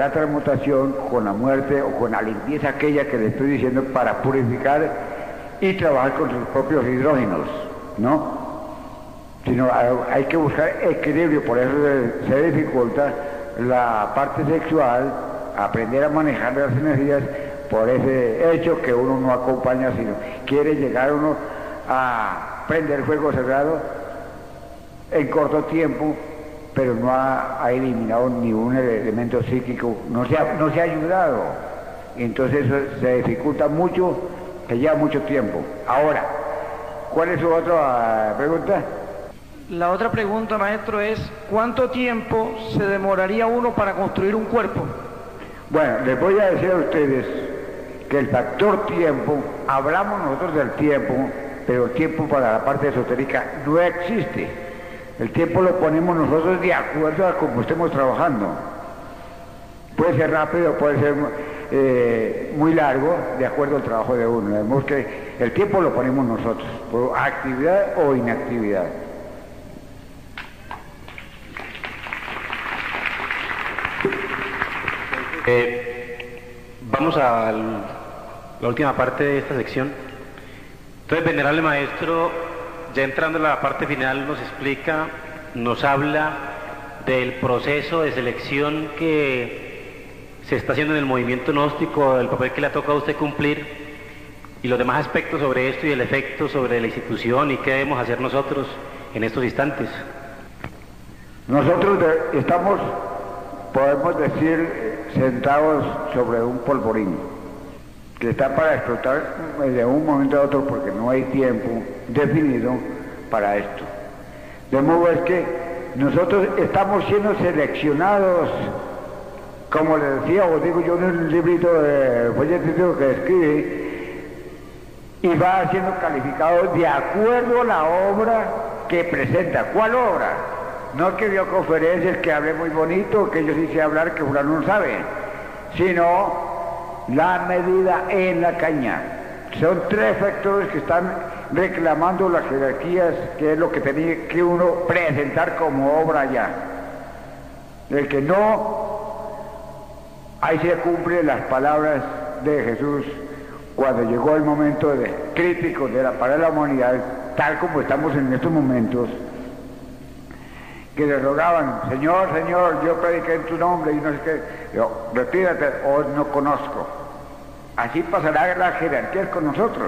la transmutación, con la muerte o con la limpieza aquella que le estoy diciendo para purificar y trabajar con sus propios hidrógenos, ¿no? Sino hay que buscar equilibrio, por eso se dificulta la parte sexual, aprender a manejar las energías por ese hecho que uno no acompaña, sino quiere llegar uno a prender fuego sagrado en corto tiempo, pero no ha eliminado ningún elemento psíquico, no se ha ayudado. Entonces eso se dificulta mucho, que lleva mucho tiempo. Ahora, ¿cuál es su otra pregunta? La otra pregunta, maestro, es ¿cuánto tiempo se demoraría uno para construir un cuerpo? Bueno, les voy a decir a ustedes que el factor tiempo, hablamos nosotros del tiempo, pero el tiempo para la parte esotérica no existe. El tiempo lo ponemos nosotros de acuerdo a cómo estemos trabajando. Puede ser rápido, puede ser muy largo, de acuerdo al trabajo de uno. Vemos que el tiempo lo ponemos nosotros, por actividad o inactividad. Vamos a la última parte de esta sección. Entonces, venerable maestro, ya entrando a la parte final, nos explica, nos habla del proceso de selección que se está haciendo en el movimiento gnóstico, el papel que le ha tocado a usted cumplir y los demás aspectos sobre esto y el efecto sobre la institución y qué debemos hacer nosotros en estos instantes. Nosotros estamos, podemos decir, sentados sobre un polvorín que está para explotar de un momento a otro porque no hay tiempo definido para esto. De modo es que nosotros estamos siendo seleccionados, como le decía, o digo yo en un librito de folleto que escribe, y va siendo calificado de acuerdo a la obra que presenta. ¿Cuál obra? No que dio conferencias, que hablé muy bonito, que yo sí sé hablar, que fulano no sabe, sino la medida en la caña. Son tres factores que están reclamando las jerarquías, que es lo que tenía que uno presentar como obra ya. El que no, ahí se cumplen las palabras de Jesús cuando llegó el momento de crítico para la humanidad, tal como estamos en estos momentos, que le rogaban, Señor, Señor, yo prediqué en tu nombre y no sé qué. Yo, retírate, o no conozco. Así pasará la jerarquía con nosotros.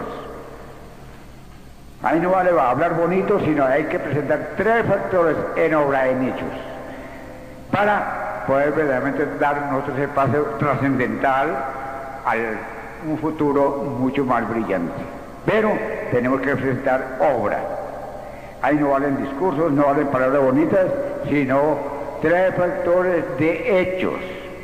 Ahí no vale hablar bonito, sino hay que presentar tres factores en obra, en hechos, para poder verdaderamente dar nosotros ese paso trascendental a un futuro mucho más brillante. Pero tenemos que presentar obra. Ahí no valen discursos, no valen palabras bonitas, sino tres factores de hechos.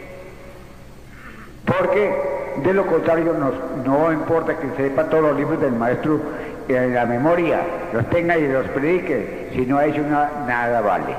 Porque de lo contrario no importa que sepa todos los libros del maestro en la memoria, los tenga y los predique, si no ha hecho nada vale.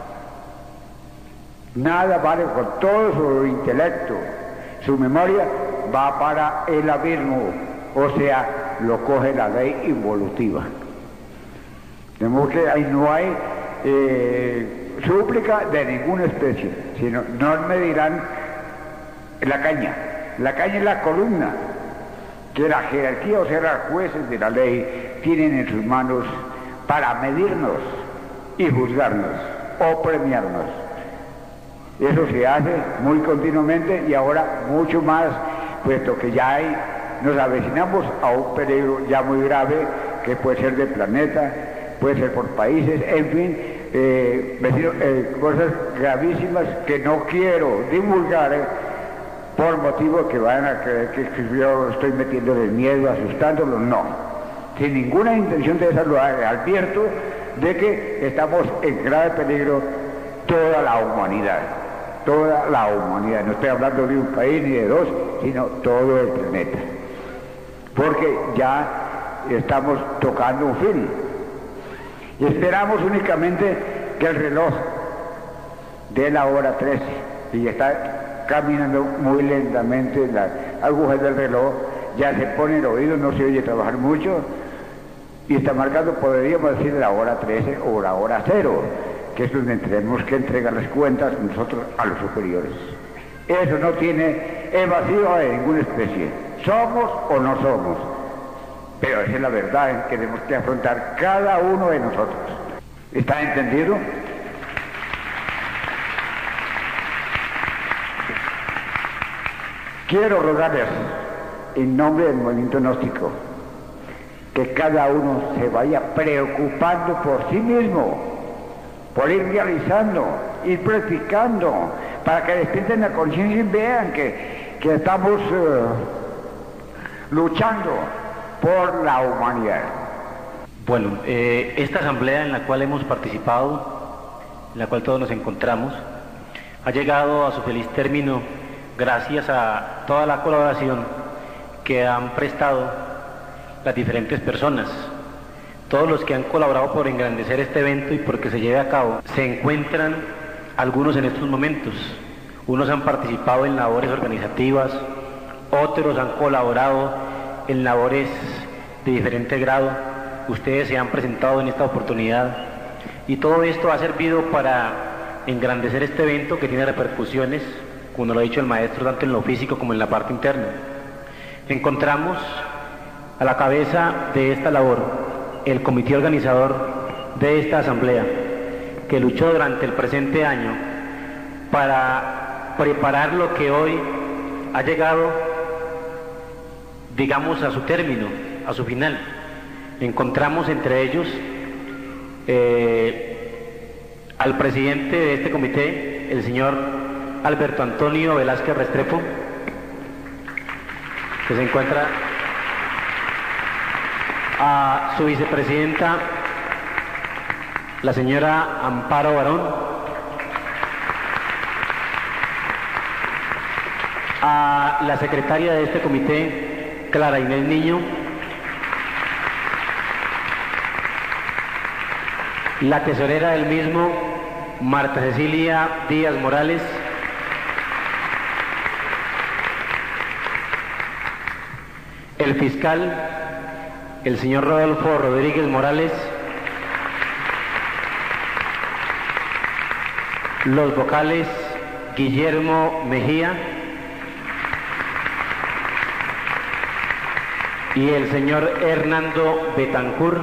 Nada vale, con todo su intelecto, su memoria va para el abismo, o sea, lo coge la ley involutiva. De modo que ahí no hay súplica de ninguna especie, sino no me dirán la caña. La caña es la columna, que la jerarquía, o sea, los jueces de la ley, tienen en sus manos para medirnos y juzgarnos o premiarnos. Eso se hace muy continuamente y ahora mucho más, puesto que ya nos avecinamos a un peligro ya muy grave, que puede ser del planeta, puede ser por países, en fin, cosas gravísimas que no quiero divulgar por motivo que vayan a creer que yo estoy metiéndoles miedo, asustándolos, no. Sin ninguna intención de eso lo advierto de que estamos en grave peligro toda la humanidad. Toda la humanidad, no estoy hablando de un país ni de dos, sino todo el planeta. Porque ya estamos tocando un fin. Y esperamos únicamente que el reloj dé la hora 13 y está caminando muy lentamente las agujas del reloj, ya se pone el oído, no se oye trabajar mucho y está marcando, podríamos decir, la hora 13 o la hora 0, que es donde tenemos que entregar las cuentas nosotros a los superiores. Eso no tiene evasivo de ninguna especie. Somos o no somos. Pero esa es la verdad que tenemos que afrontar cada uno de nosotros. ¿Está entendido? Quiero rogarles, en nombre del movimiento gnóstico, que cada uno se vaya preocupando por sí mismo, por ir realizando, ir practicando, para que despierten la conciencia y vean que estamos luchando por la humanidad. Bueno, esta asamblea en la cual hemos participado, en la cual todos nos encontramos, ha llegado a su feliz término gracias a toda la colaboración que han prestado las diferentes personas. Todos los que han colaborado por engrandecer este evento y por que se lleve a cabo, se encuentran algunos en estos momentos. Unos han participado en labores organizativas, otros han colaborado en labores de diferente grado. Ustedes se han presentado en esta oportunidad y todo esto ha servido para engrandecer este evento que tiene repercusiones, como lo ha dicho el maestro, tanto en lo físico como en la parte interna. Encontramos a la cabeza de esta labor el comité organizador de esta asamblea, que luchó durante el presente año para preparar lo que hoy ha llegado, digamos, a su término, a su final. Encontramos entre ellos al presidente de este comité, el señor Alberto Antonio Velázquez Restrepo, que se encuentra, a su vicepresidenta, la señora Amparo Barón, a la secretaria de este comité, Clara Inés Niño, la tesorera del mismo, Marta Cecilia Díaz Morales, el fiscal, el señor Rodolfo Rodríguez Morales, los vocales, Guillermo Mejía y el señor Hernando Betancur.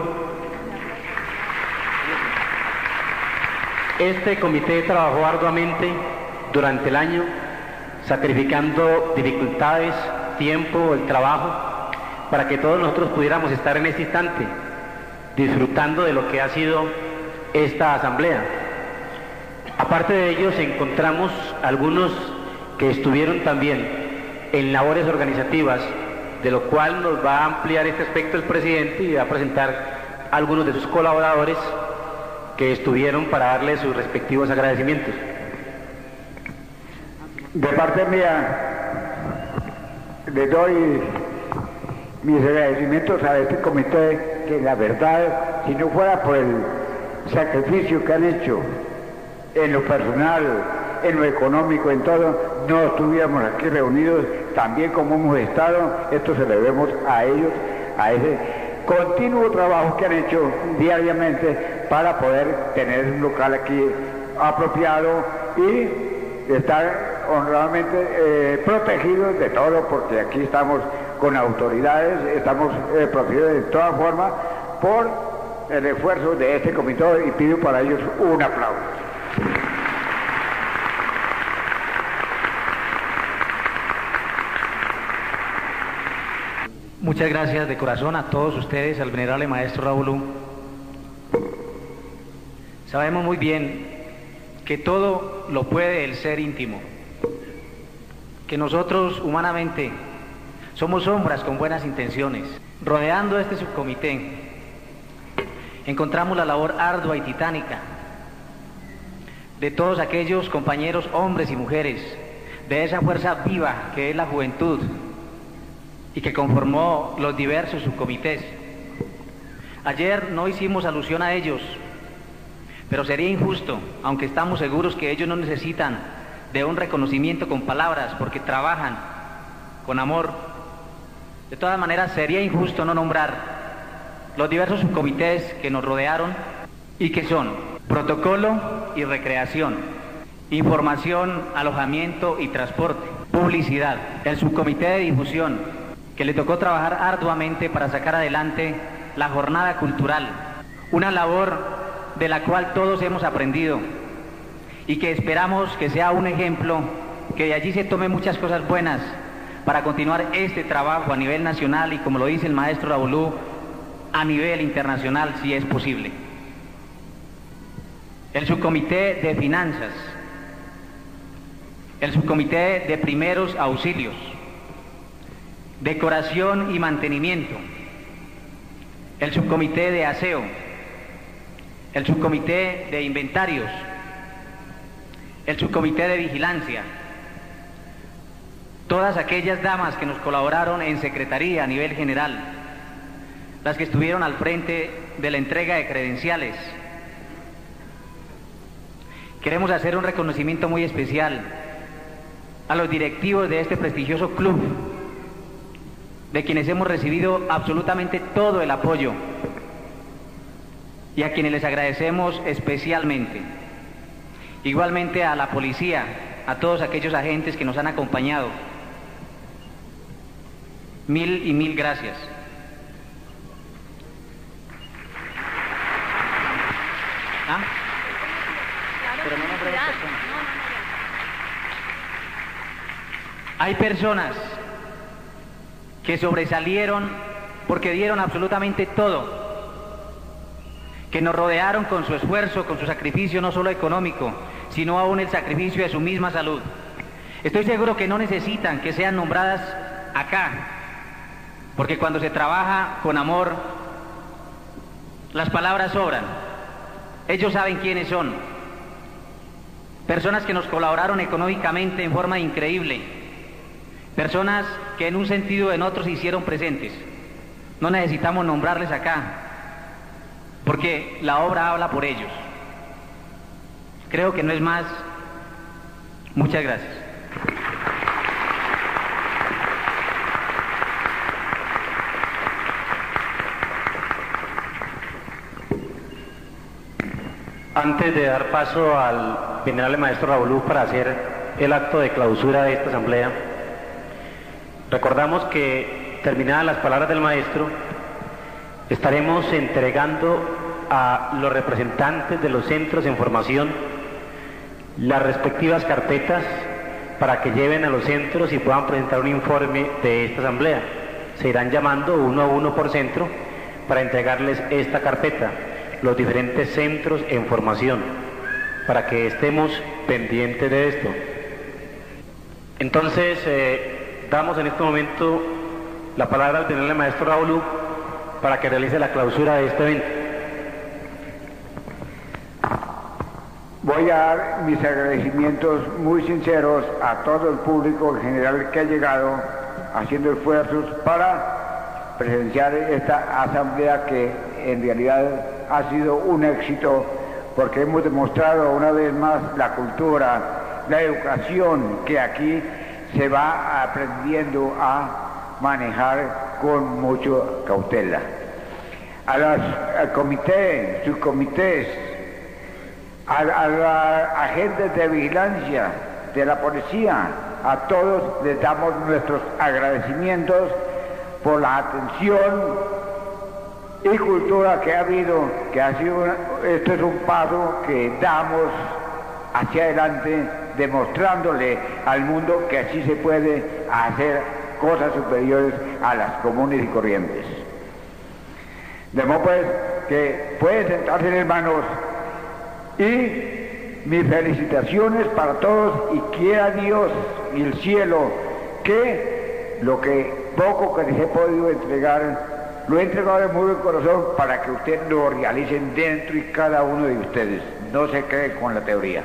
Este comité trabajó arduamente durante el año, sacrificando dificultades, tiempo, el trabajo, para que todos nosotros pudiéramos estar en este instante, disfrutando de lo que ha sido esta asamblea. Aparte de ellos, encontramos algunos que estuvieron también en labores organizativas, de lo cual nos va a ampliar este aspecto el presidente y va a presentar a algunos de sus colaboradores que estuvieron para darle sus respectivos agradecimientos. De parte mía, le doy mis agradecimientos a este comité, que la verdad, si no fuera por el sacrificio que han hecho en lo personal, en lo económico, en todo, no estuviéramos aquí reunidos tan bien como hemos estado. Esto se lo debemos a ellos, a ese continuo trabajo que han hecho diariamente para poder tener un local aquí apropiado y estar honradamente protegidos de todo, porque aquí estamos con autoridades, estamos protegidos de todas formas por el esfuerzo de este comité, y pido para ellos un aplauso. Muchas gracias de corazón a todos ustedes, al venerable maestro Raúl. Sabemos muy bien que todo lo puede el ser íntimo, que nosotros humanamente somos sombras con buenas intenciones. Rodeando este subcomité encontramos la labor ardua y titánica de todos aquellos compañeros hombres y mujeres, de esa fuerza viva que es la juventud y que conformó los diversos subcomités. Ayer no hicimos alusión a ellos, pero sería injusto, aunque estamos seguros que ellos no necesitan de un reconocimiento con palabras, porque trabajan con amor. De todas maneras, sería injusto no nombrar los diversos subcomités que nos rodearon y que son protocolo y recreación, información, alojamiento y transporte, publicidad, el subcomité de difusión, que le tocó trabajar arduamente para sacar adelante la jornada cultural, una labor de la cual todos hemos aprendido y que esperamos que sea un ejemplo, que de allí se tomen muchas cosas buenas para continuar este trabajo a nivel nacional y, como lo dice el maestro Raulú, a nivel internacional si es posible. El subcomité de finanzas, el subcomité de primeros auxilios, decoración y mantenimiento, el subcomité de aseo, el subcomité de inventarios, el subcomité de vigilancia, todas aquellas damas que nos colaboraron en secretaría a nivel general, las que estuvieron al frente de la entrega de credenciales. Queremos hacer un reconocimiento muy especial a los directivos de este prestigioso club, de quienes hemos recibido absolutamente todo el apoyo y a quienes les agradecemos especialmente. Igualmente a la policía, a todos aquellos agentes que nos han acompañado. Mil y mil gracias. ¿Ah? Pero no nombré las personas. Hay personas que sobresalieron porque dieron absolutamente todo, que nos rodearon con su esfuerzo, con su sacrificio no solo económico, sino aún el sacrificio de su misma salud. Estoy seguro que no necesitan que sean nombradas acá, porque cuando se trabaja con amor, las palabras sobran. Ellos saben quiénes son. Personas que nos colaboraron económicamente en forma increíble. Personas que en un sentido o en otro se hicieron presentes. No necesitamos nombrarles acá, porque la obra habla por ellos. Creo que no es más. Muchas gracias. Antes de dar paso al venerable maestro Raulú para hacer el acto de clausura de esta asamblea, recordamos que, terminadas las palabras del maestro, estaremos entregando a los representantes de los centros en formación las respectivas carpetas para que lleven a los centros y puedan presentar un informe de esta asamblea. Se irán llamando uno a uno por centro para entregarles esta carpeta, los diferentes centros en formación, para que estemos pendientes de esto. Entonces, damos en este momento la palabra al venerable maestro Raulú para que realice la clausura de este evento. Voy a dar mis agradecimientos muy sinceros a todo el público en general que ha llegado haciendo esfuerzos para presenciar esta asamblea, que en realidad ha sido un éxito, porque hemos demostrado una vez más la cultura, la educación que aquí se va aprendiendo a manejar con mucha cautela. Al comité, subcomités, a los agentes de vigilancia de la policía, a todos les damos nuestros agradecimientos por la atención y cultura que ha habido, que ha sido, esto es un paso que damos hacia adelante, demostrándole al mundo que así se puede hacer cosas superiores a las comunes y corrientes. De modo pues que pueden sentarse, hermanos, y mis felicitaciones para todos, y quiera Dios y el cielo que lo que poco que les he podido entregar lo he entregado de muy buen corazón para que ustedes lo realicen dentro y cada uno de ustedes. No se queden con la teoría.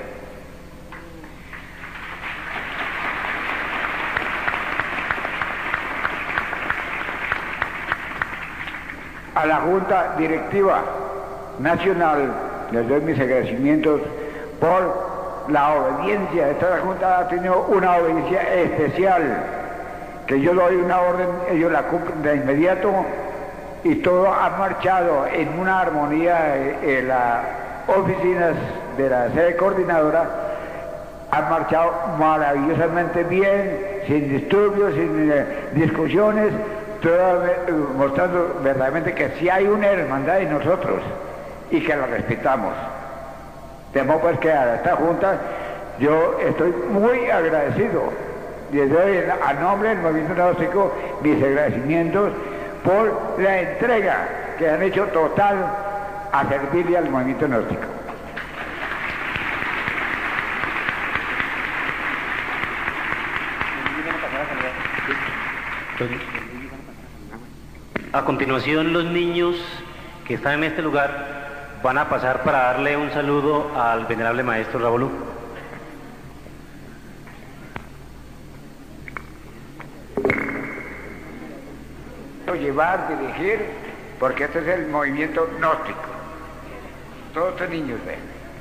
A la Junta Directiva Nacional les doy mis agradecimientos por la obediencia. Esta Junta ha tenido una obediencia especial, que yo doy una orden, ellos la cumplen de inmediato, y todo ha marchado en una armonía en las oficinas de la sede coordinadora, Han marchado maravillosamente bien, sin disturbios, sin discusiones, mostrando verdaderamente que sí hay una hermandad en nosotros y que la respetamos. De modo pues que a esta Junta yo estoy muy agradecido. Les doy a nombre del movimiento gnóstico mis agradecimientos por la entrega que han hecho total a servirle al movimiento gnóstico. A continuación, los niños que están en este lugar van a pasar para darle un saludo al venerable maestro Rabolú. Llevar, dirigir, porque este es el movimiento gnóstico. Todos estos niños ven.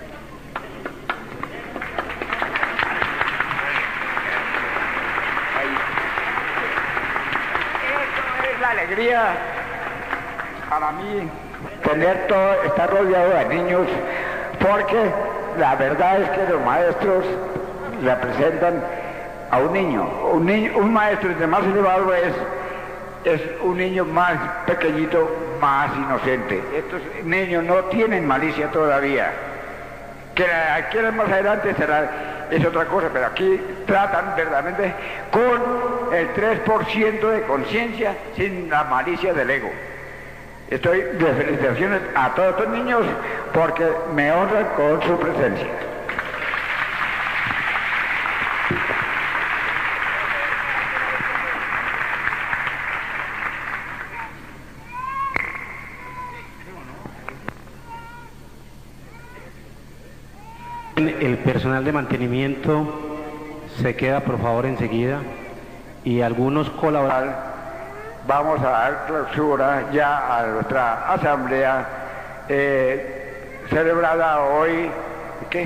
Esto es la alegría para mí, estar rodeado de niños, porque la verdad es que los maestros representan a un niño. Un maestro, entre más elevado es un niño más pequeñito, más inocente. Estos niños no tienen malicia todavía. Que quieran más adelante es otra cosa, pero aquí tratan verdaderamente con el 3% de conciencia, sin la malicia del ego. Estoy de felicitaciones a todos estos niños porque me honran con su presencia. El personal de mantenimiento se queda por favor enseguida y algunos colaboradores. Vamos a dar clausura ya a nuestra asamblea celebrada hoy, ¿qué es?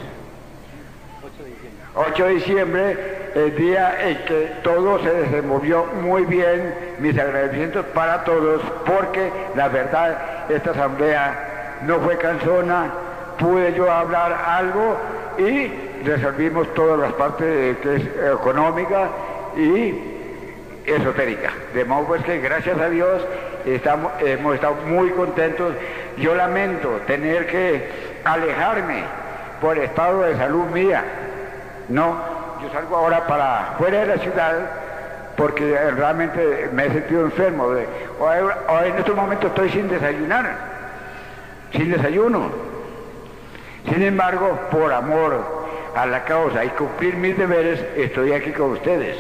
8 de diciembre, el día en que todo se desenvolvió muy bien. Mis agradecimientos para todos, porque la verdad esta asamblea no fue cansona. Pude yo hablar algo y resolvimos todas las partes que es económica y esotérica. De modo pues que gracias a Dios hemos estado muy contentos. Yo lamento tener que alejarme por estado de salud mía. No, yo salgo ahora para fuera de la ciudad porque realmente me he sentido enfermo. Hoy en estos momentos estoy sin desayunar, sin desayuno. Sin embargo, por amor a la causa y cumplir mis deberes, estoy aquí con ustedes.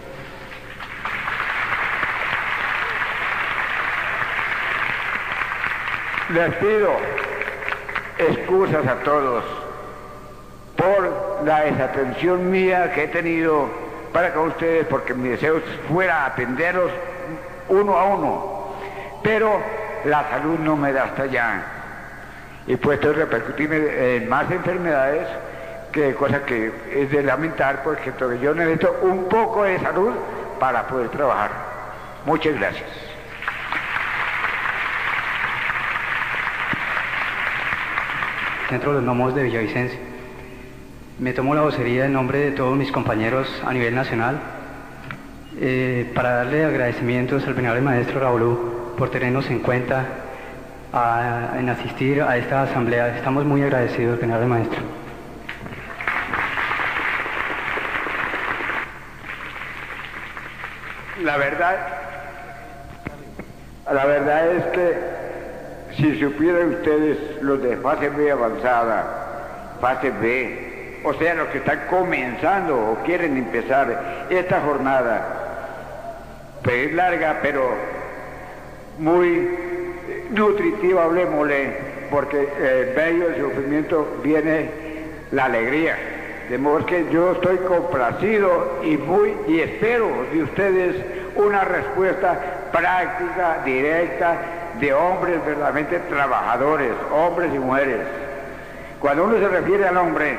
Les pido excusas a todos por la desatención mía que he tenido para con ustedes, porque mi deseo fuera atenderlos uno a uno, pero la salud no me da hasta allá. Y puesto a repercutirme en más enfermedades, que cosa que es de lamentar, porque yo necesito un poco de salud para poder trabajar. Muchas gracias. Centro de los Gnomos de Villavicencio. Me tomo la vocería en nombre de todos mis compañeros a nivel nacional para darle agradecimientos al venerable maestro Rabolú por tenernos en cuenta en asistir a esta asamblea. Estamos muy agradecidos, venerable maestro. La verdad es que si supieran ustedes los de fase B avanzada, fase B, o sea, los que están comenzando o quieren empezar esta jornada, pues es larga, pero muy nutritiva, hablemosle, porque en medio del sufrimiento viene la alegría. De modo que yo estoy complacido y espero de ustedes una respuesta práctica, directa, de hombres verdaderamente trabajadores, hombres y mujeres. Cuando uno se refiere al hombre,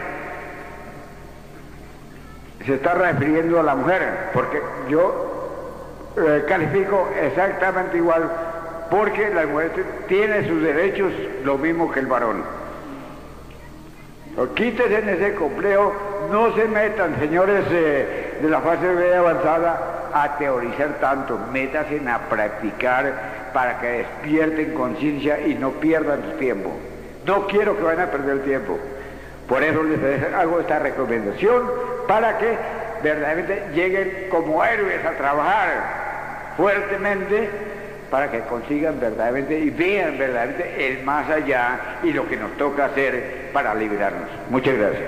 se está refiriendo a la mujer, porque yo califico exactamente igual, porque la mujer tiene sus derechos lo mismo que el varón. O quítese en ese complejo, no se metan, señores de la fase B avanzada, a teorizar tanto, métanse a practicar para que despierten conciencia y no pierdan su tiempo. No quiero que vayan a perder el tiempo. Por eso les hago esta recomendación para que verdaderamente lleguen como héroes a trabajar fuertemente para que consigan verdaderamente y vean verdaderamente el más allá y lo que nos toca hacer para liberarnos. Muchas gracias.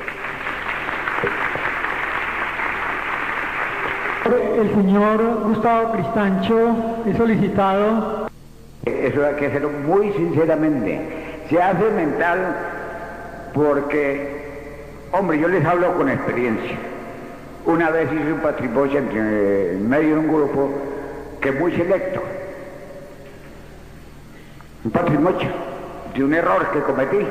El señor Gustavo Cristancho es solicitado. Eso hay que hacerlo muy sinceramente. Se hace mental porque, hombre, yo les hablo con experiencia. Una vez hice un patrimonio en medio de un grupo que es muy selecto. Un patrimonio de un error que cometí.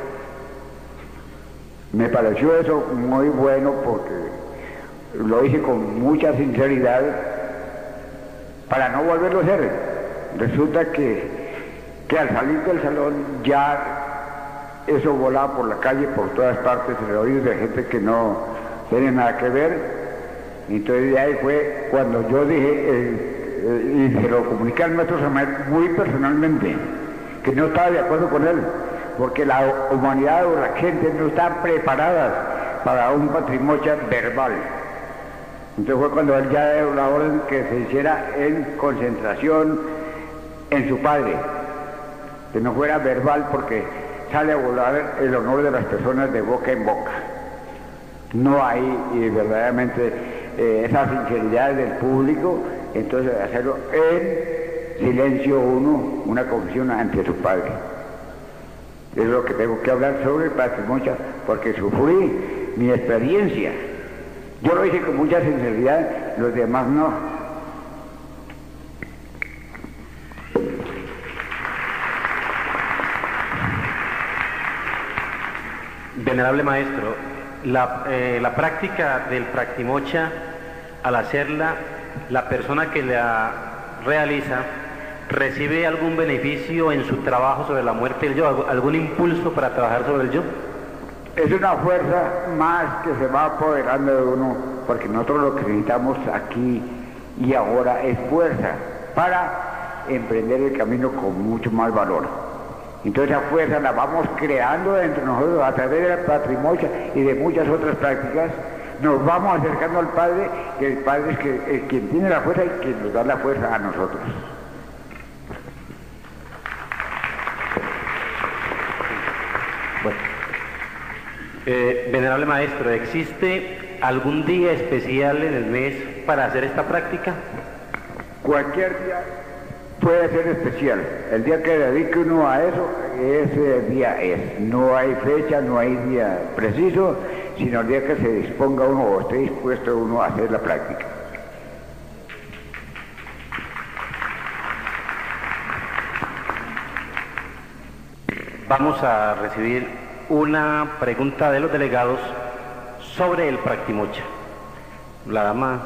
Me pareció eso muy bueno porque lo hice con mucha sinceridad para no volverlo a hacer. Resulta que al salir del salón ya eso volaba por la calle, por todas partes, en el oído de gente que no tiene nada que ver. Entonces de ahí fue cuando yo dije, y se lo comuniqué al maestro Samuel muy personalmente, que no estaba de acuerdo con él, porque la humanidad o la gente no está preparada para un patrimonio verbal. Entonces fue cuando él ya dio la orden que se hiciera en concentración en su padre, que no fuera verbal porque sale a volar el honor de las personas de boca en boca. No hay y verdaderamente esa sinceridad del público, entonces hacerlo en silencio uno, una confesión ante su padre. Es lo que tengo que hablar sobre el patrimonio, porque sufrí mi experiencia. Yo lo hice con mucha sinceridad, los demás no. Venerable maestro, la práctica del practimocha, al hacerla, la persona que la realiza, ¿recibe algún beneficio en su trabajo sobre la muerte del yo? ¿Algún impulso para trabajar sobre el yo? Es una fuerza más que se va apoderando de uno, porque nosotros lo que necesitamos aquí y ahora es fuerza para emprender el camino con mucho más valor. Entonces esa fuerza la vamos creando dentro de nosotros a través del patrimonio y de muchas otras prácticas. Nos vamos acercando al Padre, que el Padre es quien tiene la fuerza y quien nos da la fuerza a nosotros. Bueno. Venerable maestro, ¿existe algún día especial en el mes para hacer esta práctica? Cualquier día puede ser especial. El día que dedique uno a eso, ese día es. No hay fecha, no hay día preciso, sino el día que se disponga uno o esté dispuesto uno a hacer la práctica. Vamos a recibir una pregunta de los delegados sobre el practimocha. La dama.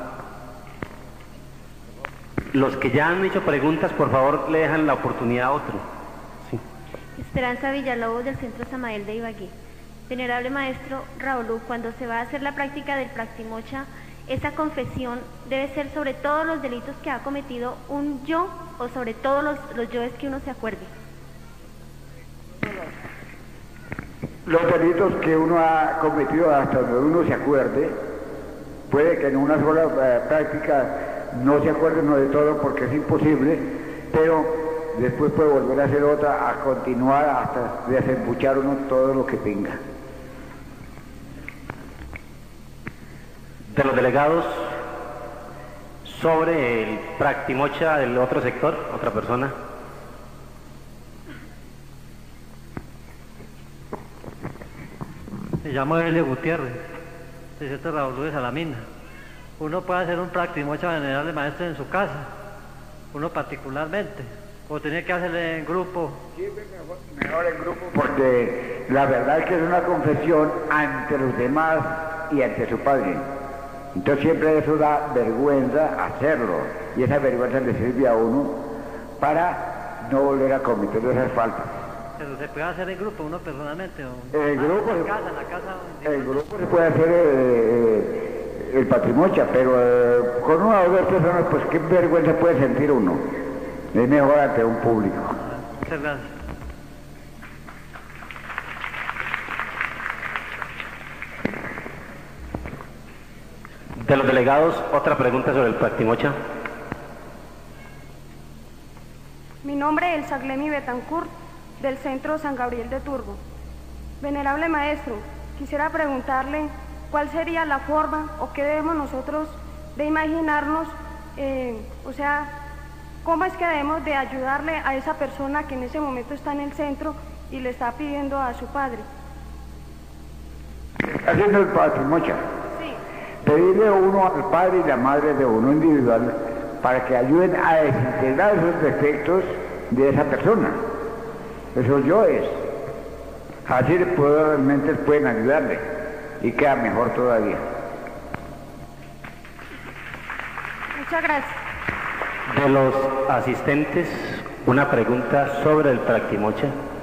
Los que ya han hecho preguntas, por favor, le dejan la oportunidad a otro. Sí. Esperanza Villalobos, del Centro Samael de Ibagué. Venerable maestro Raúl, cuando se va a hacer la práctica del practimocha, ¿esa confesión debe ser sobre todos los delitos que ha cometido un yo o sobre todos los yoes que uno se acuerde? Los delitos que uno ha cometido hasta donde uno se acuerde, puede que en una sola práctica no se acuerde uno de todo porque es imposible, pero después puede volver a hacer otra, a continuar hasta desembuchar uno todo lo que tenga. De los delegados sobre el practimocha del otro sector, otra persona. Me llamo Elio Gutiérrez, de Centro Raúl de Salamina. Uno puede hacer un practimocha venerable maestro en su casa, uno particularmente, o tiene que hacerlo en grupo. Sí, mejor en grupo, porque la verdad es que es una confesión ante los demás y ante su padre. Entonces siempre eso da vergüenza hacerlo, y esa vergüenza le sirve a uno para no volver a cometer esas faltas. Pero se puede hacer en grupo, uno personalmente. El grupo, en la casa. El grupo se puede hacer el patrimocha, pero con una o dos personas, pues qué vergüenza puede sentir uno. Es mejor ante un público. Muchas gracias. De los delegados, otra pregunta sobre el Practimocha. Mi nombre es Elsa Glemi Betancourt, del Centro San Gabriel de Turbo. Venerable maestro, quisiera preguntarle cuál sería la forma o qué debemos nosotros de imaginarnos, o sea, cómo es que debemos de ayudarle a esa persona que en ese momento está en el centro y le está pidiendo a su padre. Haciendo el patrimocha. Pedirle uno al padre y la madre de uno individual para que ayuden a desintegrar esos defectos de esa persona. Esos yoes. Así realmente pueden ayudarle y queda mejor todavía. Muchas gracias. De los asistentes, una pregunta sobre el Practimocha.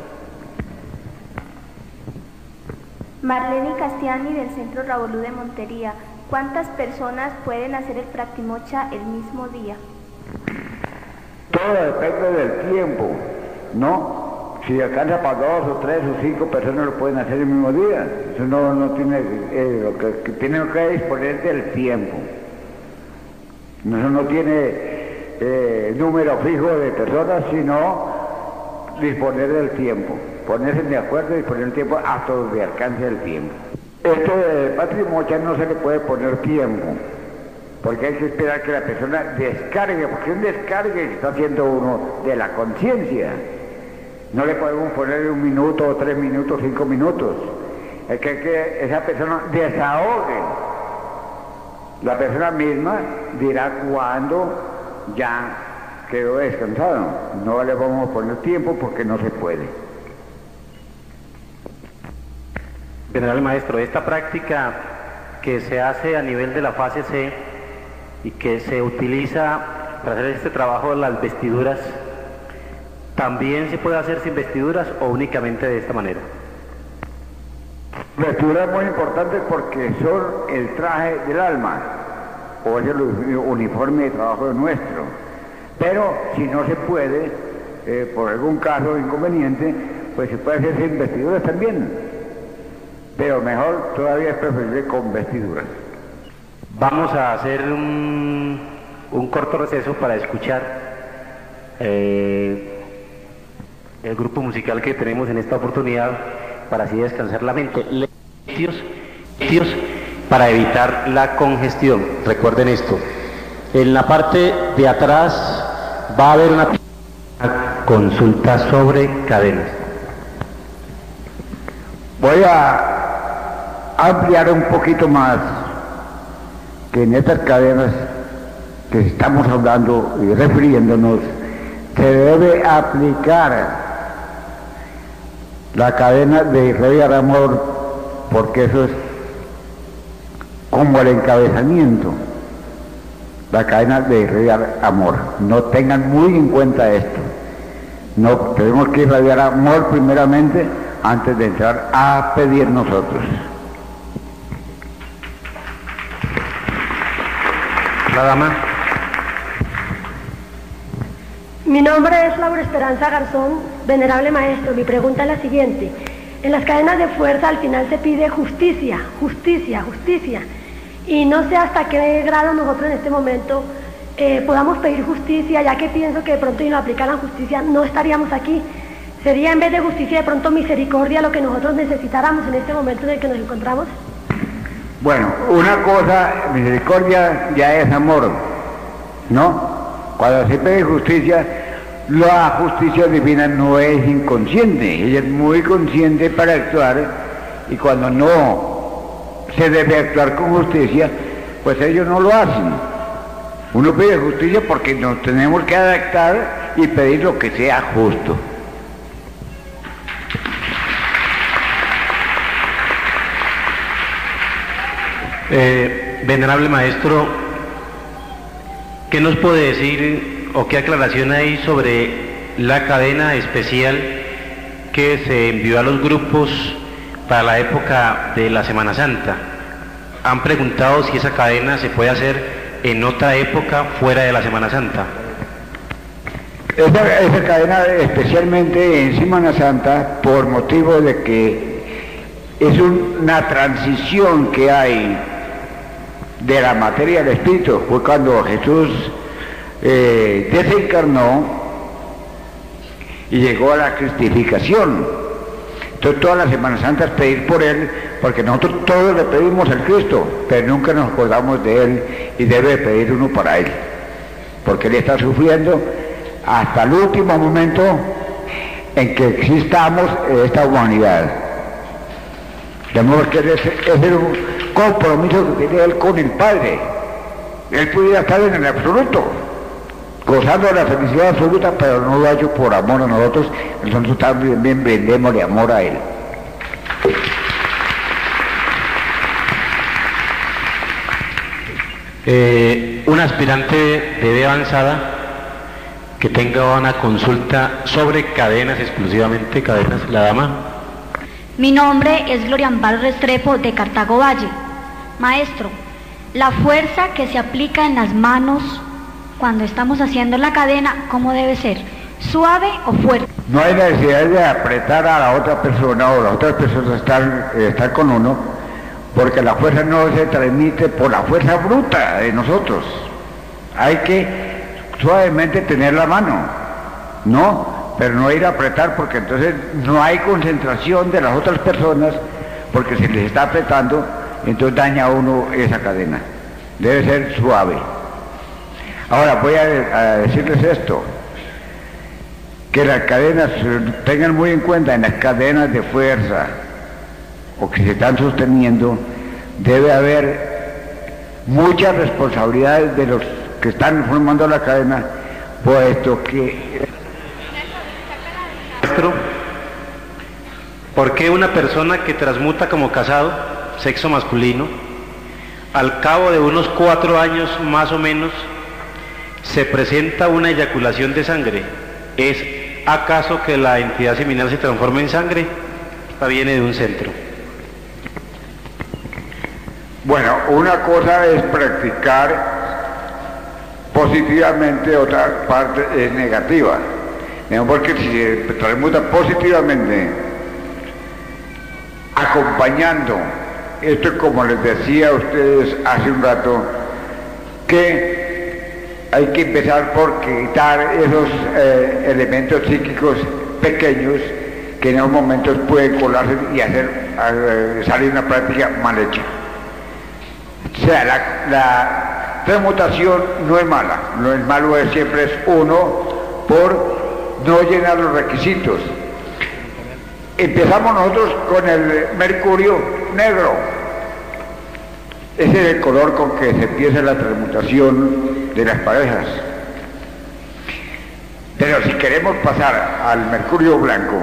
Marlene Castiani, del Centro Rabolú de Montería. ¿Cuántas personas pueden hacer el Practimocha el mismo día? Todo depende del tiempo, ¿no? Si alcanza para 2 o 3 o 5 personas lo pueden hacer el mismo día. Eso no tiene, lo que tiene que disponer del tiempo. Eso no tiene número fijo de personas, sino disponer del tiempo. Ponerse de acuerdo y disponer el tiempo hasta donde alcance el tiempo. Esto de patrimocha no se le puede poner tiempo, porque hay que esperar que la persona descargue, porque un descargue que está haciendo uno de la conciencia. No le podemos poner 1 minuto, o 3 minutos, 5 minutos. Es que esa persona desahogue. La persona misma dirá cuándo ya quedó descansado. No le vamos a poner tiempo porque no se puede. Venerable maestro, esta práctica que se hace a nivel de la fase C y que se utiliza para hacer este trabajo de las vestiduras, ¿también se puede hacer sin vestiduras o únicamente de esta manera? Vestiduras muy importantes porque son el traje del alma, o es el uniforme de trabajo nuestro. Pero si no se puede, por algún caso inconveniente, pues se puede hacer sin vestiduras también. Pero mejor todavía es preferible con vestiduras. Vamos a hacer un corto receso para escuchar el grupo musical que tenemos en esta oportunidad para así descansar la mente. Para evitar la congestión. Recuerden esto. En la parte de atrás va a haber una consulta sobre cadenas. Voy a ampliar un poquito más que en estas cadenas que estamos hablando y refiriéndonos se debe aplicar la cadena de irradiar amor, porque eso es como el encabezamiento, la cadena de irradiar amor. No tengan muy en cuenta esto. No tenemos que irradiar amor primeramente antes de entrar a pedir nosotros. La dama. Mi nombre es Laura Esperanza Garzón, venerable maestro. Mi pregunta es la siguiente. En las cadenas de fuerza al final se pide justicia, justicia, justicia. Y no sé hasta qué grado nosotros en este momento podamos pedir justicia, ya que pienso que de pronto si nos aplicaran justicia no estaríamos aquí. Sería en vez de justicia de pronto misericordia lo que nosotros necesitáramos en este momento en el que nos encontramos. Bueno, una cosa, misericordia ya es amor, ¿no? Cuando se pide justicia, la justicia divina no es inconsciente, ella es muy consciente para actuar, y cuando no se debe actuar con justicia, pues ellos no lo hacen. Uno pide justicia porque nos tenemos que adaptar y pedir lo que sea justo. Venerable maestro, ¿qué nos puede decir o qué aclaración hay sobre la cadena especial que se envió a los grupos para la época de la Semana Santa. Han preguntado si esa cadena se puede hacer en otra época fuera de la Semana Santa. Esa cadena, especialmente en Semana Santa, por motivo de que es una transición que hay de la materia al espíritu. Fue cuando Jesús desencarnó y llegó a la cristificación. Entonces todas las Semanas Santas pedir por él, porque nosotros todos le pedimos al Cristo, pero nunca nos acordamos de él, y debe pedir uno para él, porque él está sufriendo hasta el último momento en que existamos en esta humanidad. De modo que es un compromiso que tiene él con el Padre. Él pudiera estar en el absoluto, gozando de la felicidad absoluta, pero no lo ha hecho por amor a nosotros. Nosotros también vendemos de amor a él. Un aspirante de edad avanzada que tenga una consulta sobre cadenas, exclusivamente cadenas, la dama. Mi nombre es Gloria Amparo Restrepo, de Cartago Valle. Maestro, la fuerza que se aplica en las manos cuando estamos haciendo la cadena, ¿cómo debe ser? ¿Suave o fuerte? No hay necesidad de apretar a la otra persona o las otras personas estar con uno, porque la fuerza no se transmite por la fuerza bruta de nosotros. Hay que suavemente tener la mano, ¿no? Pero no ir a apretar, porque entonces no hay concentración de las otras personas, porque si les está apretando, entonces daña a uno esa cadena. Debe ser suave. Ahora voy a decirles esto, que las cadenas, tengan muy en cuenta, en las cadenas de fuerza, o que se están sosteniendo, debe haber muchas responsabilidades de los que están formando la cadena, puesto que... ¿Por qué una persona que transmuta como casado, sexo masculino, al cabo de unos 4 años más o menos, se presenta una eyaculación de sangre? ¿Es acaso que la entidad seminal se transforma en sangre? Esta viene de un centro. Bueno, una cosa es practicar positivamente, otra parte es negativa. Porque si se transmuta positivamente, acompañando, esto es como les decía a ustedes hace un rato, que hay que empezar por quitar esos elementos psíquicos pequeños que en unos momentos pueden colarse y hacer salir una práctica mal hecha. O sea, la transmutación no es mala, lo malo siempre es uno por no llenar los requisitos. Empezamos nosotros con el mercurio negro. Ese es el color con que se empieza la transmutación de las parejas. Pero si queremos pasar al mercurio blanco,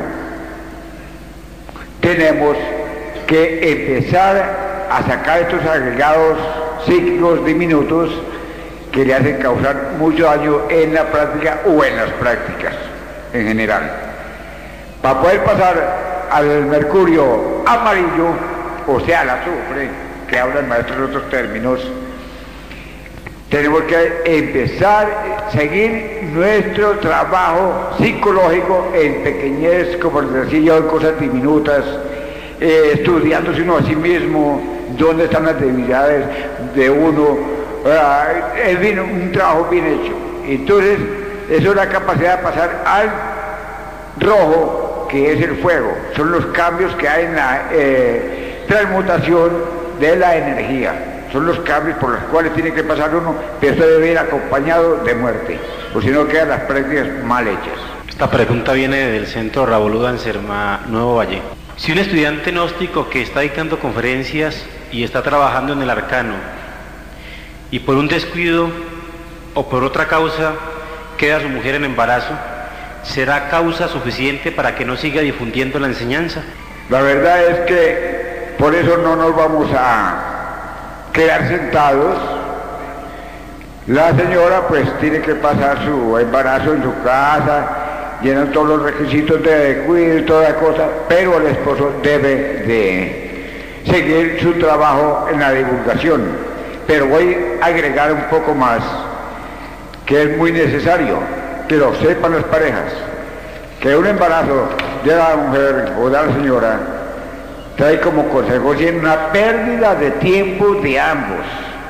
tenemos que empezar a sacar estos agregados psíquicos diminutos que le hacen causar mucho daño en la práctica o en las prácticas en general. Para poder pasar al mercurio amarillo, o sea, al azufre, que habla el maestro en otros términos, tenemos que empezar a seguir nuestro trabajo psicológico en pequeñez, como les decía yo, en cosas diminutas, estudiándose uno a sí mismo, dónde están las debilidades de uno, un trabajo bien hecho. Entonces, eso es la capacidad de pasar al rojo, que es el fuego. Son los cambios que hay en la transmutación de la energía. Son los cambios por los cuales tiene que pasar uno, pero esto debe ir acompañado de muerte, o si no quedan las prácticas mal hechas. Esta pregunta viene del centro Raboluda en Serma, Nuevo Valle. Si un estudiante gnóstico que está dictando conferencias y está trabajando en el arcano, y por un descuido o por otra causa queda su mujer en embarazo, ¿será causa suficiente para que no siga difundiendo la enseñanza? La verdad es que por eso no nos vamos a quedar sentados. La señora pues tiene que pasar su embarazo en su casa llenan todos los requisitos de cuidado y toda la cosa, pero el esposo debe de seguir su trabajo en la divulgación. Pero voy a agregar un poco más, que es muy necesario que lo sepan las parejas, que un embarazo de la mujer o de la señora trae como consecuencia una pérdida de tiempo de ambos.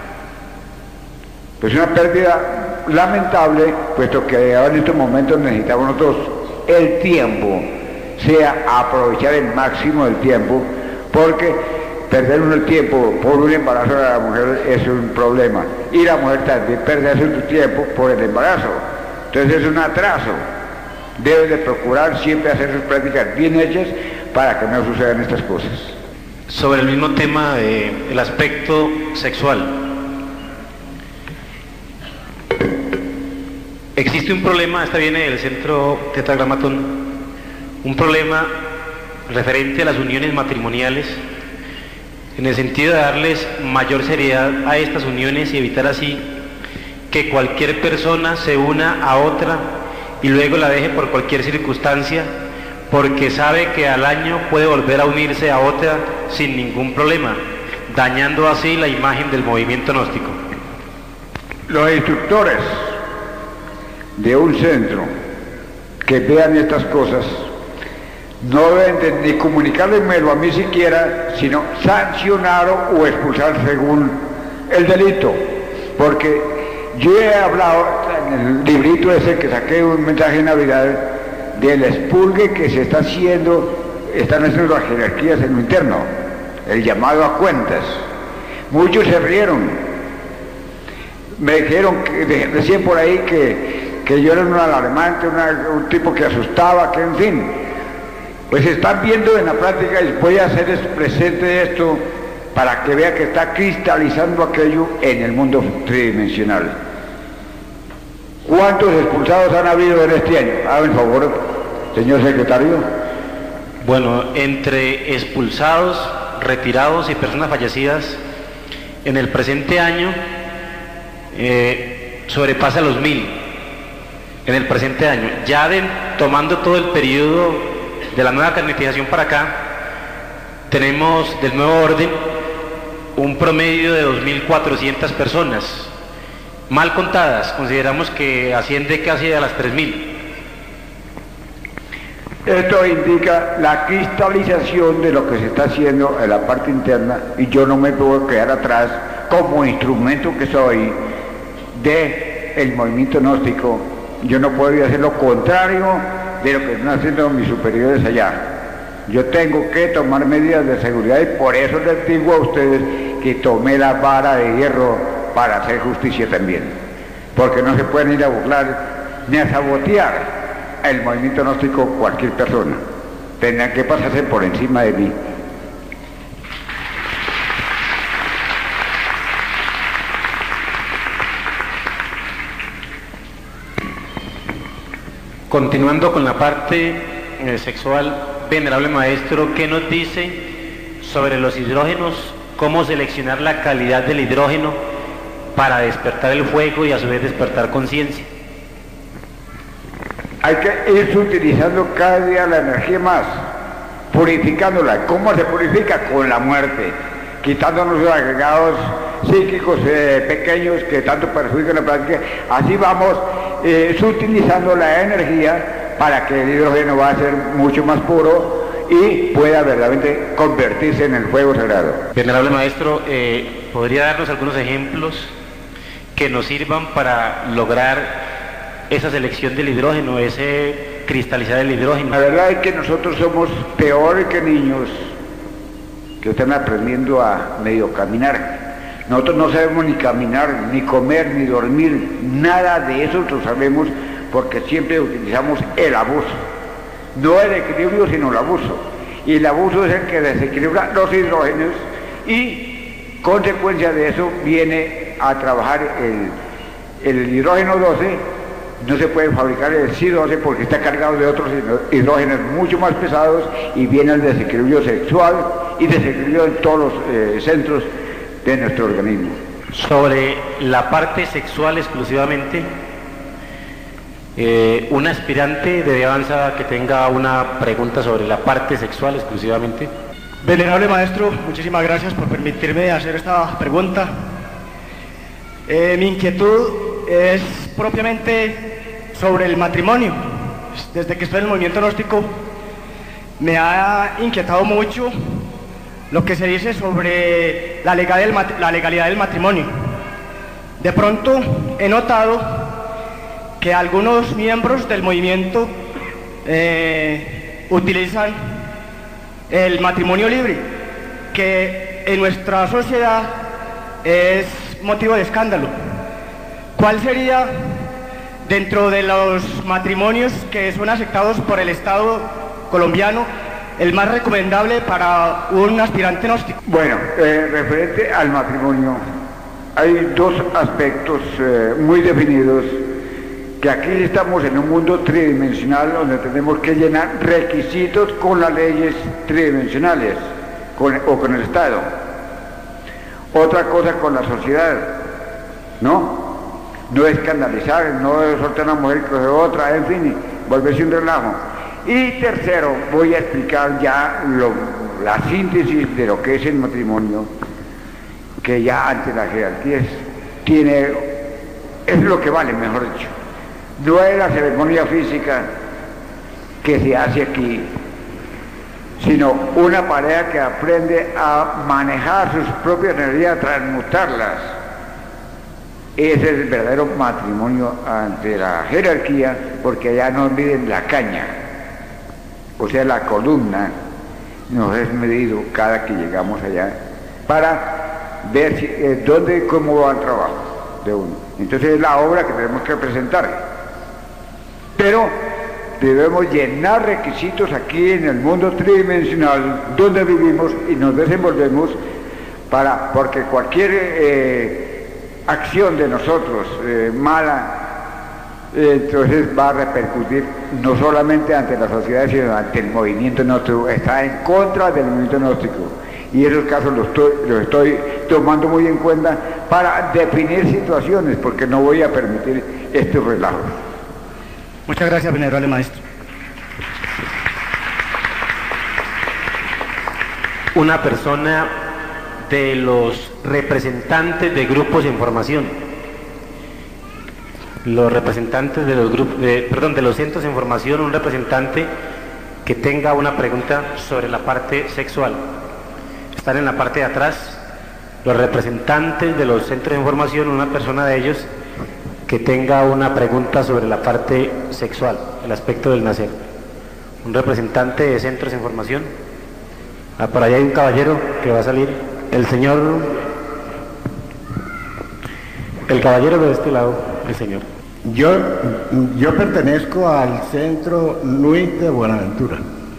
Es una pérdida lamentable, puesto que ahora en estos momentos necesitamos nosotros el tiempo, sea aprovechar el máximo del tiempo, porque perder uno el tiempo por un embarazo de la mujer es un problema, y la mujer también pierde su tiempo por el embarazo, entonces es un atraso. Debe de procurar siempre hacer sus prácticas bien hechas para que no sucedan estas cosas. Sobre el mismo tema del aspecto sexual, existe un problema, esta viene del Centro Tetragramatón, un problema referente a las uniones matrimoniales, en el sentido de darles mayor seriedad a estas uniones y evitar así que cualquier persona se una a otra y luego la deje por cualquier circunstancia, porque sabe que al año puede volver a unirse a otra sin ningún problema, dañando así la imagen del movimiento gnóstico. Los instructores de un centro que vean estas cosas no deben de ni comunicármelo a mí siquiera, sino sancionar o expulsar según el delito, porque yo he hablado en el librito ese que saqué, un mensaje de Navidad, del expulgue que se está haciendo, están haciendo las jerarquías en lo interno, el llamado a cuentas. Muchos se rieron, me dijeron que, recién por ahí que yo era un alarmante, un tipo que asustaba, que en fin, pues están viendo en la práctica, y voy a hacer presente esto para que vea que está cristalizando aquello en el mundo tridimensional. ¿Cuántos expulsados han habido en este año? Hagan el favor, señor secretario. Bueno, entre expulsados, retirados y personas fallecidas, en el presente año sobrepasa los 1000. En el presente año, ya tomando todo el periodo de la nueva carnetización para acá, tenemos del nuevo orden un promedio de 2.400 personas, mal contadas, consideramos que asciende casi a las 3.000. Esto indica la cristalización de lo que se está haciendo en la parte interna, y yo no me puedo quedar atrás como instrumento que soy del movimiento gnóstico. Yo no puedo hacer lo contrario de lo que están haciendo mis superiores allá. Yo tengo que tomar medidas de seguridad, y por eso les digo a ustedes que tomé la vara de hierro para hacer justicia también, porque no se pueden ir a burlar ni a sabotear el movimiento gnóstico cualquier persona. Tendrán que pasarse por encima de mí. Continuando con la parte sexual, venerable maestro, ¿qué nos dice sobre los hidrógenos? ¿Cómo seleccionar la calidad del hidrógeno para despertar el fuego y a su vez despertar conciencia? Hay que irse utilizando cada día la energía más, purificándola. ¿Cómo se purifica? Con la muerte, quitándonos los agregados psíquicos pequeños que tanto perjudican la práctica. Así vamos utilizando la energía para que el hidrógeno va a ser mucho más puro y pueda verdaderamente convertirse en el fuego sagrado. Venerable maestro, ¿podría darnos algunos ejemplos que nos sirvan para lograr esa selección del hidrógeno, ese cristalizar el hidrógeno? La verdad es que nosotros somos peores que niños que están aprendiendo a medio caminar. Nosotros no sabemos ni caminar, ni comer, ni dormir, nada de eso lo sabemos, porque siempre utilizamos el abuso. No el equilibrio, sino el abuso. Y el abuso es el que desequilibra los hidrógenos, y consecuencia de eso viene a trabajar el hidrógeno 12. No se puede fabricar el C12 porque está cargado de otros hidrógenos mucho más pesados, y viene el desequilibrio sexual y desequilibrio en todos los centros de nuestro organismo. Sobre la parte sexual exclusivamente, Un aspirante de avanza que tenga una pregunta sobre la parte sexual exclusivamente. Venerable maestro, muchísimas gracias por permitirme hacer esta pregunta. Mi inquietud es propiamente sobre el matrimonio. Desde que estoy en el movimiento gnóstico me ha inquietado mucho lo que se dice sobre la legalidad del matrimonio. De pronto he notado que algunos miembros del movimiento utilizan el matrimonio libre, que en nuestra sociedad es motivo de escándalo. ¿Cuál sería, dentro de los matrimonios que son aceptados por el Estado colombiano, el más recomendable para un aspirante gnóstico? Bueno, referente al matrimonio, hay dos aspectos muy definidos, que aquí estamos en un mundo tridimensional donde tenemos que llenar requisitos con las leyes tridimensionales o con el Estado. Otra cosa con la sociedad, no escandalizar, no soltar a una mujer que otra, en fin, volverse un relajo. Y tercero, voy a explicar ya la síntesis de lo que es el matrimonio, que ya ante las jerarquías es lo que vale, mejor dicho. No es la ceremonia física que se hace aquí, sino una pareja que aprende a manejar sus propias energías, a transmutarlas. Ese es el verdadero matrimonio ante la jerarquía, porque allá no miden la caña, o sea, la columna nos es medido cada que llegamos allá para ver dónde y cómo va el trabajo de uno. Entonces es la obra que tenemos que presentar. Pero debemos llenar requisitos aquí en el mundo tridimensional donde vivimos y nos desenvolvemos, porque cualquier acción de nosotros mala, entonces va a repercutir no solamente ante la sociedad, sino ante el movimiento gnóstico. Está en contra del movimiento gnóstico, y esos casos los estoy tomando muy en cuenta para definir situaciones, porque no voy a permitir estos relajos. Muchas gracias, venerable maestro. Una persona de los representantes de grupos en formación, los representantes de los grupos, de los centros en formación, un representante que tenga una pregunta sobre la parte sexual. Están en la parte de atrás los representantes de los centros de formación, una persona de ellos que tenga una pregunta sobre la parte sexual, el aspecto del nacer. Un representante de centros en formación. Por allá hay un caballero que va a salir. El caballero de este lado, el señor. Yo pertenezco al Centro NUIC de Buenaventura.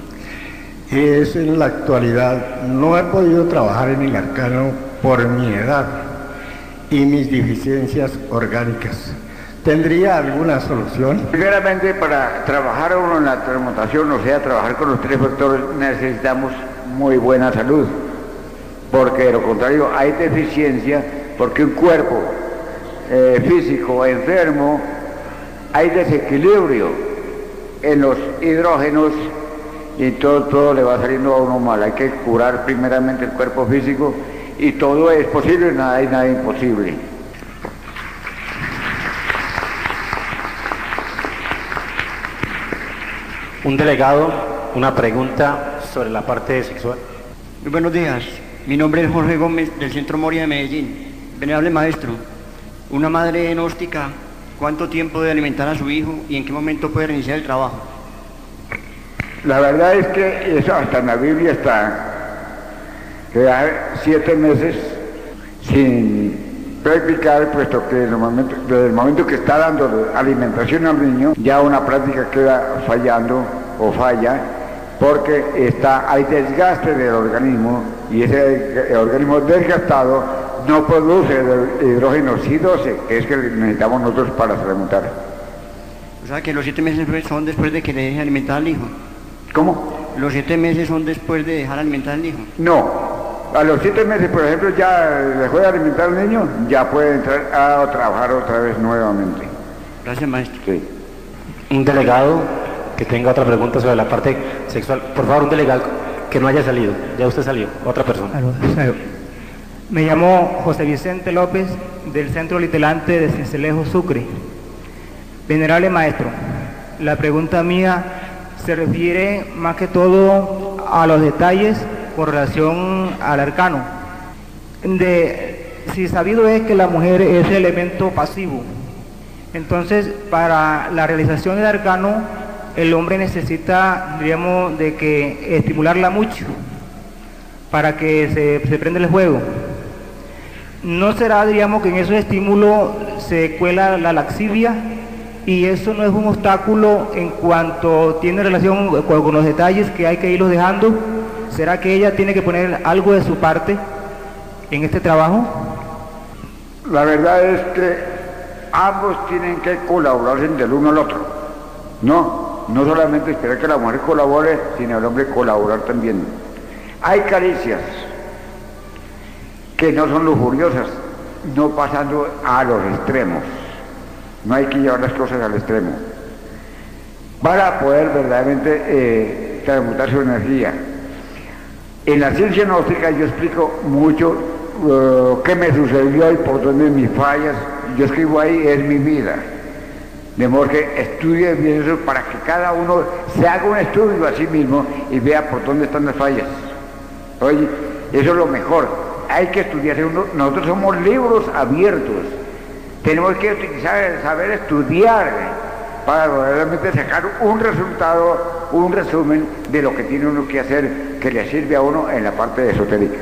En la actualidad no he podido trabajar en el arcano por mi edad y mis deficiencias orgánicas. ¿Tendría alguna solución? Primeramente, para trabajar uno en la transmutación, o sea, trabajar con los tres factores, necesitamos muy buena salud, porque de lo contrario hay deficiencia, porque un cuerpo físico enfermo, hay desequilibrio en los hidrógenos y todo le va saliendo a uno mal. Hay que curar primeramente el cuerpo físico, y todo es posible, nada hay nada imposible. Un delegado, una pregunta sobre la parte sexual. Muy buenos días, mi nombre es Jorge Gómez, del Centro Moria de Medellín. Venerable maestro, una madre gnóstica, ¿cuánto tiempo debe alimentar a su hijo y en qué momento puede reiniciar el trabajo? La verdad es que eso hasta en la Biblia está, que da 7 meses sin practicar, puesto que desde el momento que está dando alimentación al niño, ya una práctica queda fallando o falla, porque hay desgaste del organismo, y ese organismo desgastado no produce el hidrógeno C12, que es que necesitamos nosotros para remontar. O sea que los 7 meses son después de que le deje alimentar al hijo. ¿Cómo? ¿Los 7 meses son después de dejar alimentar al hijo? No. A los 7 meses, por ejemplo, ya dejó de alimentar al niño, ya puede entrar a trabajar otra vez nuevamente. Gracias, maestro. Sí. Un delegado que tenga otra pregunta sobre la parte sexual. Por favor, un delegado que no haya salido. Ya usted salió. Otra persona. Me llamo José Vicente López, del Centro Litelante de Cincelejo, Sucre. Venerable maestro, la pregunta mía se refiere más que todo a los detalles con relación al arcano. Si sabido es que la mujer es el elemento pasivo, entonces para la realización del arcano el hombre necesita, diríamos, de que estimularla mucho para que se prenda el fuego. ¿No será, diríamos, que en esos estímulos se cuela la laxivia y eso no es un obstáculo en cuanto tiene relación con los detalles que hay que irlos dejando? ¿Será que ella tiene que poner algo de su parte en este trabajo? La verdad es que ambos tienen que colaborarse del uno al otro. No solamente esperar que la mujer colabore, sino el hombre colaborar también. Hay caricias que no son lujuriosas, no pasando a los extremos. No hay que llevar las cosas al extremo para poder verdaderamente transmutar su energía. En la ciencia gnóstica yo explico mucho qué me sucedió y por dónde mis fallas. Yo escribo ahí, es mi vida. De modo que estudie bien eso para que cada uno se haga un estudio a sí mismo y vea por dónde están las fallas. Oye, eso es lo mejor. Hay que estudiarse uno. Nosotros somos libros abiertos. Tenemos que utilizar, saber estudiar para realmente sacar un resultado, un resumen de lo que tiene uno que hacer que le sirve a uno en la parte esotérica.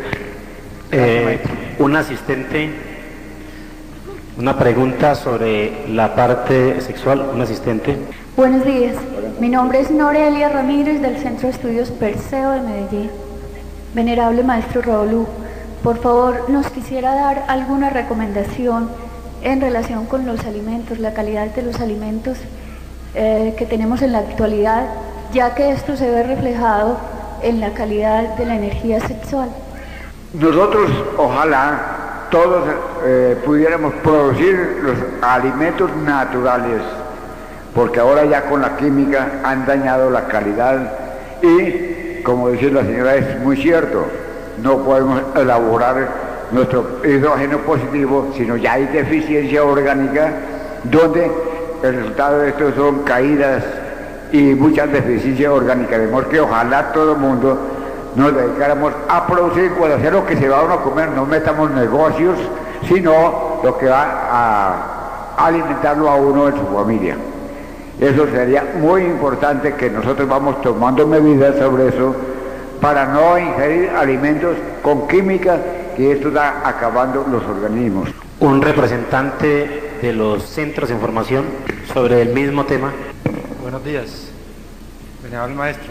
Un asistente, una pregunta sobre la parte sexual, un asistente. Buenos días, mi nombre es Norelia Ramírez del Centro de Estudios Perseo de Medellín. Venerable maestro Raúl, por favor, nos quisiera dar alguna recomendación en relación con los alimentos, la calidad de los alimentos que tenemos en la actualidad, ya que esto se ve reflejado en la calidad de la energía sexual. Nosotros, ojalá, todos pudiéramos producir los alimentos naturales, porque ahora ya con la química han dañado la calidad y, como dice la señora, es muy cierto, no podemos elaborar nuestro hidrógeno positivo, sino ya hay deficiencia orgánica, donde el resultado de esto son caídas y muchas deficiencias orgánicas. De modo que ojalá todo el mundo nos dedicáramos a producir, cuando sea lo que se va a uno a comer, no metamos negocios, sino lo que va a alimentarlo a uno en su familia. Eso sería muy importante, que nosotros vamos tomando medidas sobre eso para no ingerir alimentos con química, que esto está acabando los organismos. Un representante de los centros de información sobre el mismo tema. Buenos días, venerable maestro.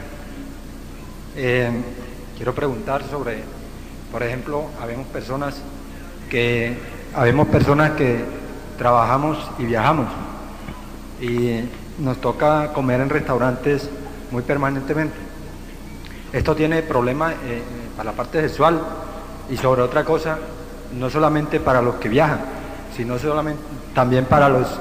Quiero preguntar sobre, por ejemplo, habemos personas que trabajamos y viajamos y nos toca comer en restaurantes muy permanentemente. Esto tiene problemas para la parte sexual y sobre otra cosa, no solamente para los que viajan, sino también para los,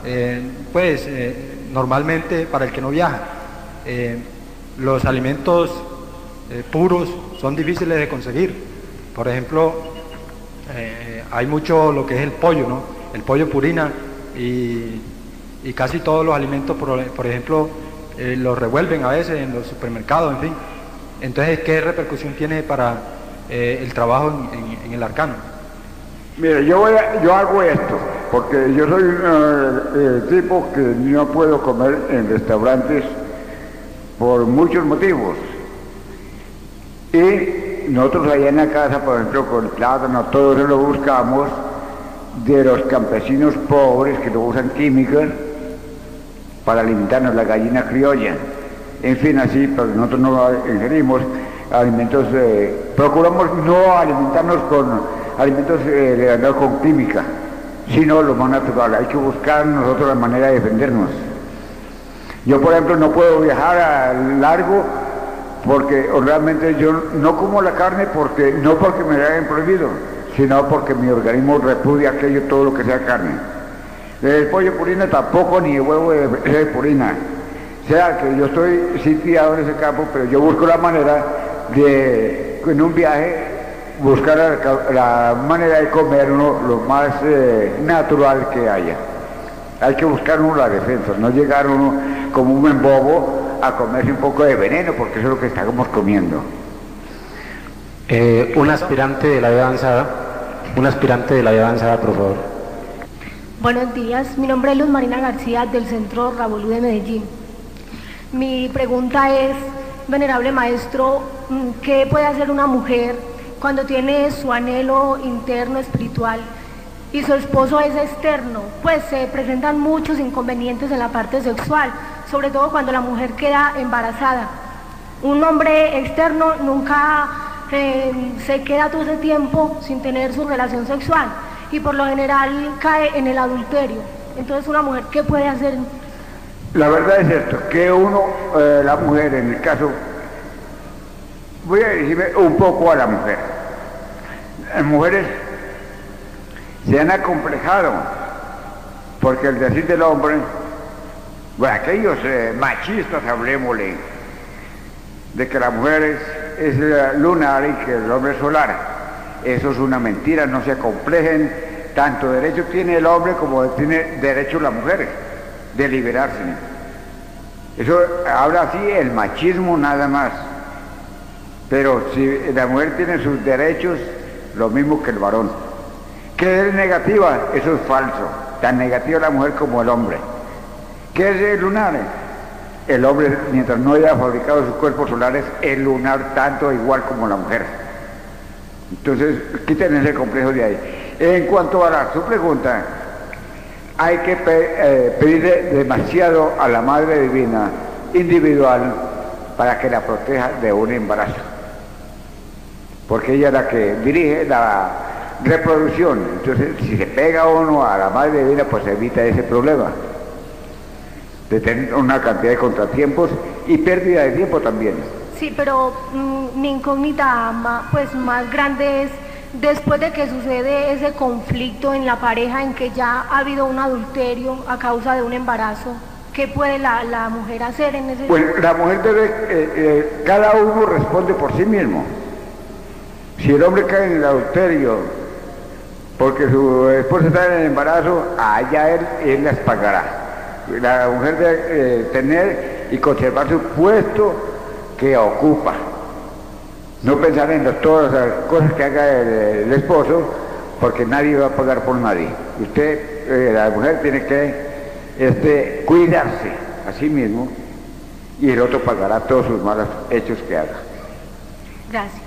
normalmente para el que no viaja. Los alimentos puros son difíciles de conseguir. Por ejemplo, hay mucho lo que es el pollo, ¿no? El pollo purina y casi todos los alimentos, por ejemplo, los revuelven a veces en los supermercados, en fin. Entonces, ¿qué repercusión tiene para el trabajo en el arcano? Mire, yo hago esto, porque yo soy un tipo que no puedo comer en restaurantes por muchos motivos. Y nosotros allá en la casa, por ejemplo, con plátano, todo eso lo buscamos de los campesinos pobres que no usan químicas para alimentarnos, la gallina criolla. En fin, así, pero nosotros no ingerimos alimentos, procuramos no alimentarnos con alimentos con química, sino lo más natural. Hay que buscar nosotros la manera de defendernos. Yo, por ejemplo, no puedo viajar a largo porque realmente yo no como la carne, no porque me la hayan prohibido, sino porque mi organismo repudia aquello, todo lo que sea carne. El pollo de purina tampoco, ni el huevo de purina. O sea, que yo estoy sitiado en ese campo, pero yo busco la manera de, en un viaje, buscar la manera de comer uno lo más natural que haya. Hay que buscar uno la defensa, no llegar uno como un embobo a comerse un poco de veneno, porque eso es lo que estamos comiendo. Un aspirante de la vida avanzada, por favor. Buenos días, mi nombre es Luz Marina García del Centro Rabolú de Medellín. Mi pregunta es, venerable maestro, ¿qué puede hacer una mujer cuando tiene su anhelo interno espiritual y su esposo es externo? Pues se presentan muchos inconvenientes en la parte sexual, sobre todo cuando la mujer queda embarazada. Un hombre externo nunca se queda todo ese tiempo sin tener su relación sexual y por lo general cae en el adulterio. Entonces, una mujer, ¿qué puede hacer? La verdad es esto, que uno, la mujer en el caso, voy a dirigirme un poco a la mujer. Las mujeres se han acomplejado porque el decir del hombre, bueno, aquellos machistas, hablemosle, de que la mujer es lunar y que el hombre es solar. Eso es una mentira, no se acomplejen. Tanto derecho tiene el hombre como tiene derecho la mujer de liberarse. Eso habla así el machismo nada más. Pero si la mujer tiene sus derechos, lo mismo que el varón. ¿Qué es negativa? Eso es falso. Tan negativa la mujer como el hombre. ¿Qué es el lunar? El hombre, mientras no haya fabricado sus cuerpos solares, es lunar tanto igual como la mujer. Entonces, quiten ese complejo de ahí. En cuanto a su pregunta, hay que pedirle demasiado a la Madre Divina individual para que la proteja de un embarazo. Porque ella es la que dirige la reproducción. Entonces, si se pega uno a la Madre Divina, pues evita ese problema de tener una cantidad de contratiempos y pérdida de tiempo también. Sí, pero mi incógnita más grande es, después de que sucede ese conflicto en la pareja, en que ya ha habido un adulterio a causa de un embarazo, ¿qué puede la mujer hacer en ese? Pues la mujer debe, cada uno responde por sí mismo. Si el hombre cae en el adulterio porque su esposa está en el embarazo, allá él las pagará. La mujer debe tener y conservar su puesto que ocupa. No pensar en todas las cosas que haga el esposo, porque nadie va a pagar por nadie. Usted, la mujer, tiene que cuidarse a sí mismo y el otro pagará todos sus malos hechos que haga. Gracias.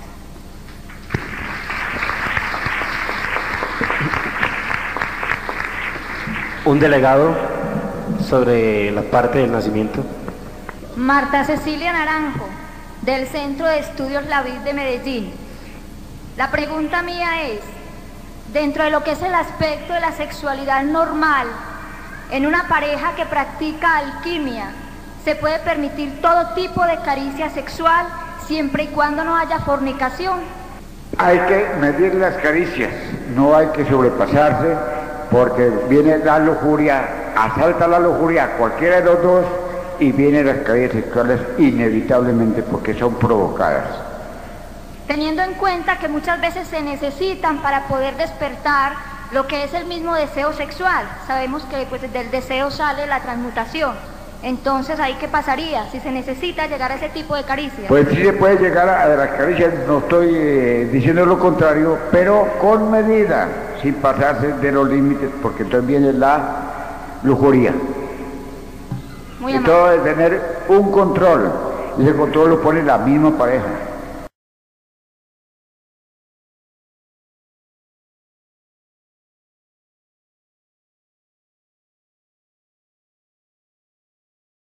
Un delegado sobre la parte del nacimiento. Marta Cecilia Naranjo, del Centro de Estudios La Vid de Medellín. La pregunta mía es, dentro de lo que es el aspecto de la sexualidad normal, en una pareja que practica alquimia, ¿se puede permitir todo tipo de caricia sexual siempre y cuando no haya fornicación? Hay que medir las caricias, no hay que sobrepasarse, porque viene la lujuria, asalta la lujuria a cualquiera de los dos y vienen las caricias sexuales inevitablemente porque son provocadas. Teniendo en cuenta que muchas veces se necesitan para poder despertar lo que es el mismo deseo sexual. Sabemos que pues del deseo sale la transmutación. Entonces, ¿ahí qué pasaría si se necesita llegar a ese tipo de caricias? Pues sí se puede llegar a las caricias, no estoy diciendo lo contrario, pero con medida, sin pasarse de los límites, porque entonces viene la lujuria. Muy y todo es tener un control, y ese control lo pone la misma pareja.